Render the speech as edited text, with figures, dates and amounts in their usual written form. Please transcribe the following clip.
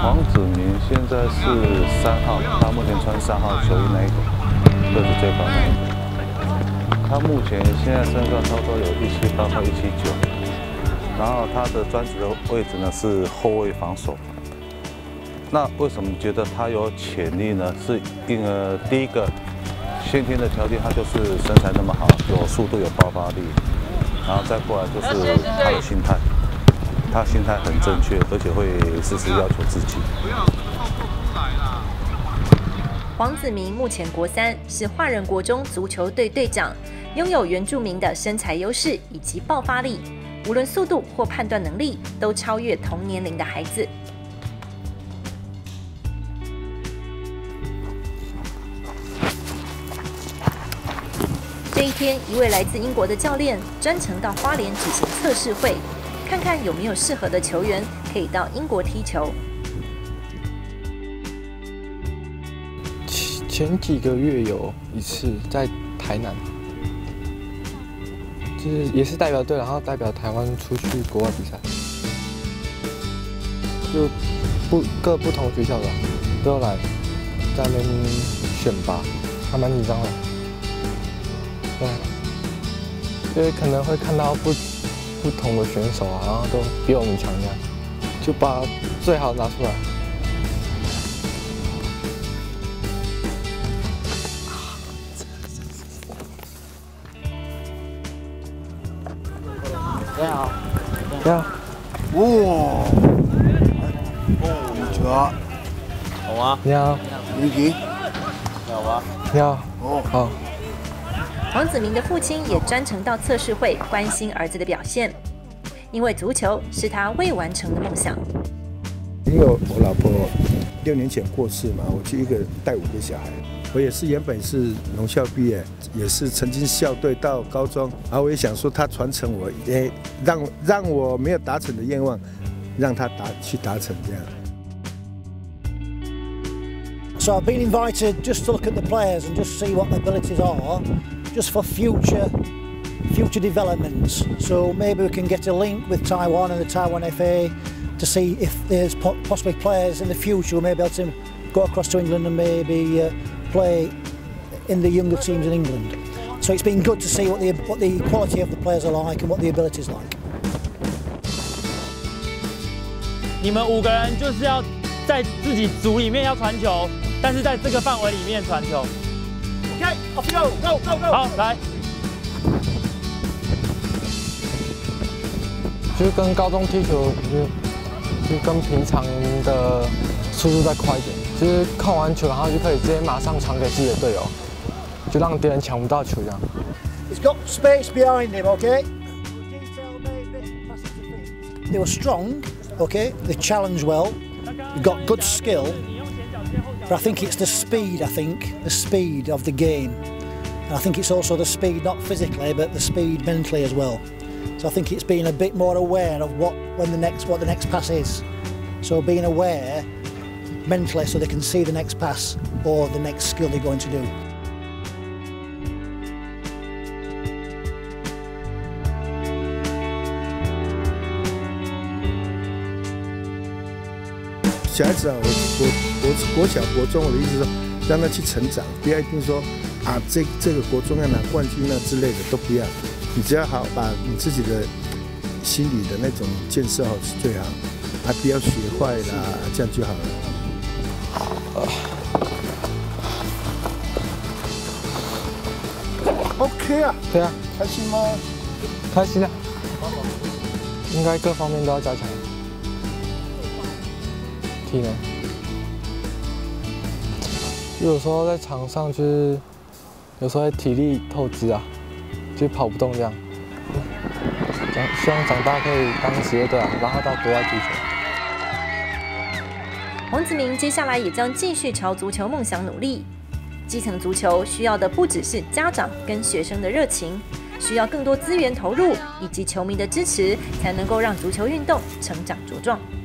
王子明现在是3号，他目前穿3号球衣那一个，个子最高那一个。他目前现在身高差不多有178到179，然后他的专职的位置呢是后卫防守。那为什么觉得他有潜力呢？是第一个先天的条件，他就是身材那么好，有速度有爆发力，然后再过来就是他的心态。 他心态很正确，而且会时时要求自己。 黄子明目前国3，是华人国中足球队队长，拥有原住民的身材优势以及爆发力，无论速度或判断能力都超越同年龄的孩子。这一天，一位来自英国的教练专程到花莲举行测试会。 看看有没有适合的球员可以到英国踢球。 前几个月有一次在台南，就是也是代表队，然后代表台湾出去国外比赛，就各不同学校的都要来在那边选拔，还蛮紧张的。对，因为可能会看到不同的选手啊，然后都比我们强这样，就把最好拿出来。 你好， 你好。 哇，你好， 好吗？ 你好。 你好。 你好吗？ 你好。 哦， 好。 黄子明的父亲也专程到测试会关心儿子的表现，因为足球是他未完成的梦想。 因为我老婆6年前过世嘛，我就一个人带5个小孩。我也是原本是农校毕业，也是曾经校队到高中，然后我也想说他传承我，也让我没有达成的愿望，让他去达成这样。 So I've been invited just to look at the players and just see what their abilities are, just for future developments. So maybe we can get a link with Taiwan and the Taiwan FA to see if there's possibly players in the future who may be able to go across to England and maybe play in the younger teams in England. So it's been good to see what the quality of the players are like and what the abilities like. 你们5个人就是要在自己组里面要传球。 但是在这个范围里面传球。OK， off you go， go。好，来。 就是跟高中踢球，就跟平常的速度再快一点，就是控完球，然后就可以直接马上传给自己的队友，就让别人抢不到球这样。 He's got space behind him, okay? They were strong, okay? They challenged well. They got good skill. But I think it's the speed, the speed of the game. And I think it's also the speed, not physically, but the speed mentally as well. So I think it's being a bit more aware of what the next pass is. So being aware mentally so they can see the next pass or the next skill they're going to do. 小孩子啊，我国小、国中，我的意思是说，让他去成长，不要一定说啊，这个国中要拿冠军啊之类的都不要，你只要好把你自己的心理的那种建设好是最好，啊，不要学坏啦，这样就好了。OK 啊， 对啊， 开心吗？ 开心啊，应该各方面都要加强。 体能，有时候在场上就是有时候体力透支啊，就跑不动这样。希望长大可以当职业队啊，然后到国外踢球。 黄子明接下来也将继续朝足球梦想努力。基层足球需要的不只是家长跟学生的热情，需要更多资源投入以及球迷的支持，才能够让足球运动成长茁壮。